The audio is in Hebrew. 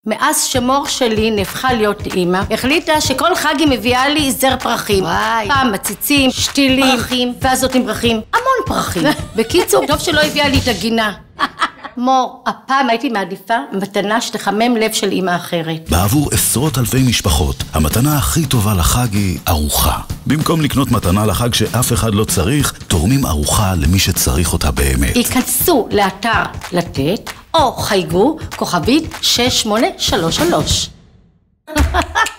מאז שמור שלי נהפכה להיות אימא, החליטה שכל חג היא מביאה לי זר פרחים. וואי. פעם מציצים, שתילים, פרחים, ואז נותנים פרחים. המון פרחים. בקיצור, טוב שלא הביאה לי את הגינה. מור, הפעם הייתי מעדיפה מתנה שתחמם לב של אימא אחרת. בעבור עשרות אלפי משפחות, המתנה הכי טובה לחג היא ארוחה. במקום לקנות מתנה לחג שאף אחד לא צריך, תורמים ארוחה למי שצריך אותה באמת. ייכנסו לאתר לתת, או חייגו כוכבית 6833.